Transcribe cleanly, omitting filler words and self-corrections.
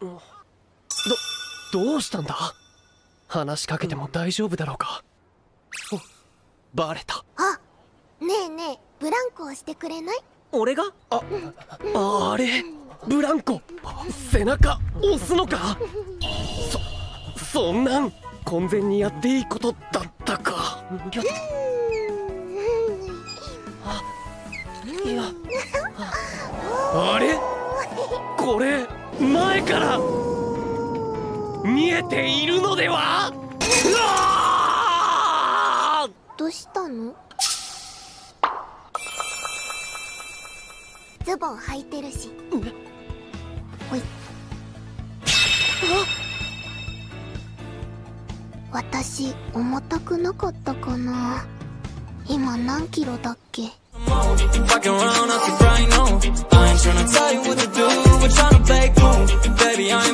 どうしたんだ？話しかけても大丈夫だろうか？バレた。 あ、ねえねえ、ブランコ押してくれない？ 俺が？あれブランコ背中押すのか？そんなん婚前にやっていいことだったか。あれこれ前から見えているのでは？ どうしたの？ズボン履いてるし。ほい。私重たくなかったかな。今何キロだっけ？ Fucking around, I keep right on. I ain't tryna tell you what to do, we're tryna play cool. Baby, I ain't